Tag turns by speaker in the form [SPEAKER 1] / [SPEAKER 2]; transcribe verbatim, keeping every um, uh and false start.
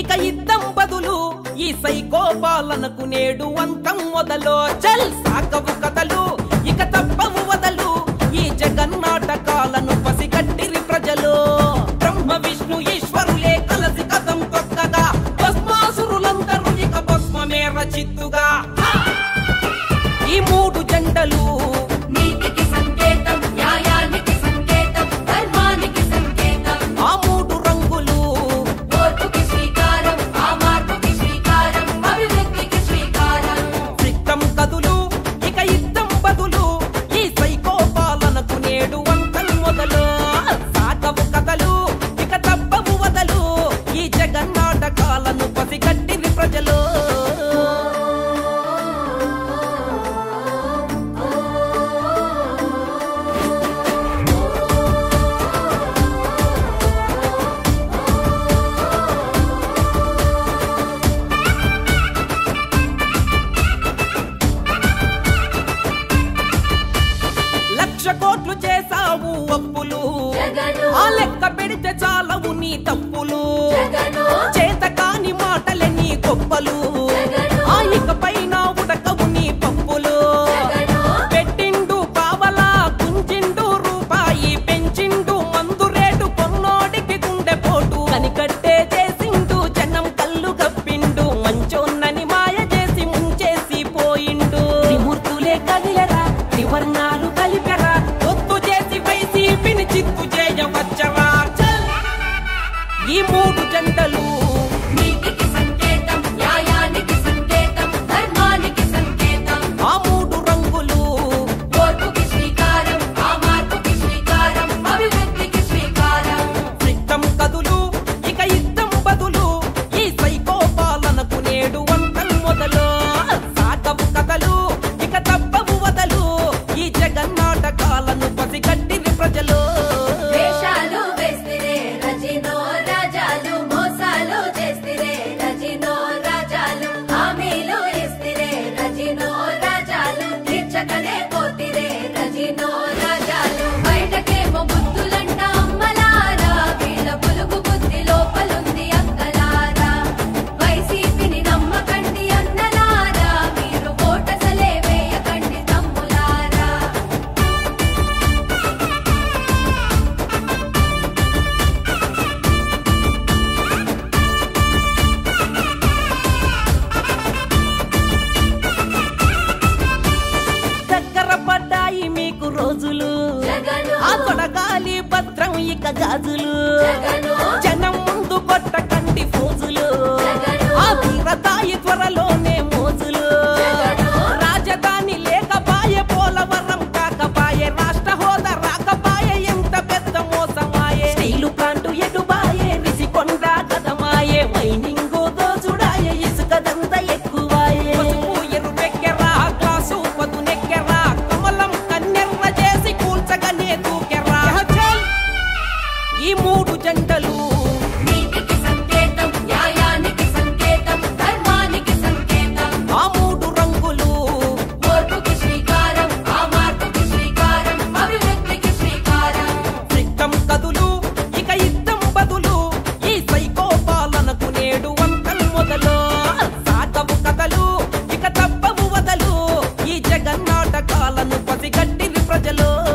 [SPEAKER 1] ఇక యుద్ధం బదులు ఈ సైకో పాలనకు నేడు అంతం మొదలు. చల్ సాగవు కథలు ఇక తప్పవు వదలు, ఈ జగన్నాటకాలను పసిగట్టిరి ప్రజలు. బ్రహ్మ విష్ణు ఈశ్వరులే కలసి కథం తొక్కగా, భస్మాసురులందరూ ఇక భస్మమే రచిత్తుగా. ఈ మూడు జెండలు
[SPEAKER 2] నీతికి సంకేతం, న్యాయానికి సంకేతం, ధర్మానికి సంకేతం.
[SPEAKER 1] ఆ మూడు రంగులు
[SPEAKER 2] ఓర్పుకి శ్రీకారం, ఆ మార్పుకి శ్రీకారం, అభివృద్ధికి శ్రీకారం.
[SPEAKER 1] సిద్ధం కదులు ఇక యుద్ధం బదులు, ఈ సైకో పాలనకు నేడు అంతం మొదలు. సాగవు కథలు ఇక తప్పవు వదలు, ఈ జగన్నాటకాలను పసిగట్టిరి ప్రజలు. లక్ష కోట్లు చేసావు అప్పులు,
[SPEAKER 2] జగను
[SPEAKER 1] ఆ లెక్క పెడితే చాలవు నీ తప్పులు.
[SPEAKER 2] జగను
[SPEAKER 1] చేత కాని మాటలే నీ గొప్పలు,
[SPEAKER 2] జగను
[SPEAKER 1] ఆ ఇకపైన ఉడకవు నీ పప్పులు.
[SPEAKER 2] జగను
[SPEAKER 1] పెట్టిండు పావలా కుంచిండు రూపాయి, పెంచిండు మందు రేటు కొన్నోడికి గుండె పోటు. కనికట్టే చేసిండు జనం కళ్ళు గప్పిండు, మంచోన్నని మాయ చేసి ముంచేసి పోయిండు. త్రిమూర్తులే కదిలరా త్రివర్ణాలు కలిపెరా, ఒత్తు చేసి వైసీపీని చిత్తు చేయవచ్చరా. చల్! ఈ మూడు జెండలు
[SPEAKER 2] నీతికి సంకేతం, న్యాయానికి సంకేతం, ధర్మానికి సంకేతం.
[SPEAKER 1] ఆ మూడు రంగులు
[SPEAKER 2] ఓర్పుకి శ్రీకారం, ఆ మార్పుకి శ్రీకారం, అభివృద్ధికి శ్రీకారం.
[SPEAKER 1] సిద్ధం కదులు ఇక యుద్ధం బదులు, ఈ సైకో పాలనకు నేడు అంతం మొదలు. సాగవు కథలు ఇక తప్పవు వదలు, ఈ జగన్నాటకాలను పసిగట్టిరి ప్రజలు.
[SPEAKER 2] వేషాలు వేస్తిరే రజినో రాజాలు, మోసాలు చేస్తిరే రజినో రాజాలు, హామీలు ఇస్తిరే రజినో రాజాలు, తీర్చకనే పోతిరే రజినో రాజాలు. బయటకేమో బుద్ధులంట అమ్మలారా, వీళ్ళ పులుగు బుద్ధి లోపలుంది అక్కలారా. వైసీపీని నమ్మకండి అన్నలారా, మీరు ఓటసలే వేయకండి తమ్ములారా.
[SPEAKER 1] దగ్గర పడ్డాయి మీకు రోజులు,
[SPEAKER 2] జగను
[SPEAKER 1] ఆ తొడగాలి భద్రం ఇక గాజులు.
[SPEAKER 2] జగను
[SPEAKER 1] జనం ముందు కొట్టకండి ఫోజులు,
[SPEAKER 2] జగను
[SPEAKER 1] ఆ తీరతాయి త్వరలోనే మోజులు.
[SPEAKER 2] జగను
[SPEAKER 1] రాజధాని లేకపాయే, పోలవరం కాకపాయే, రాష్ట్ర హోదా రాకపాయే, ఎంత పెద్ద మోసమాయే. స్టీలు ప్లాంటు ఎటుబాయే, రిసికొండ గదమాయే, మైనింగు దోచుడాయే, ఇసుకదంత ఎక్కువాయే. పసుపు ఎరుపెక్కెరా, గ్లాసు పదునెక్కెరా, కమలం కన్నెర్ర చేసి కూల్చగనే దూకెరా. చల్! ఈ మూడు జెండలు
[SPEAKER 2] నీతికి సంకేతం, న్యాయానికి సంకేతం, ధర్మానికి సంకేతం.
[SPEAKER 1] ఆ మూడు రంగులు
[SPEAKER 2] ఓర్పుకి శ్రీకారం, ఆ మార్పుకి శ్రీకారం, అభివృద్ధికి శ్రీకారం.
[SPEAKER 1] సిద్ధం కదులు ఇక యుద్ధం బదులు, ఈ సైకో పాలనకు నేడు అంతం మొదలు. సాగవు కథలు ఇక తప్పవు వదలు, ఈ జగన్నాటకాలను పసిగట్టిరి ప్రజలు.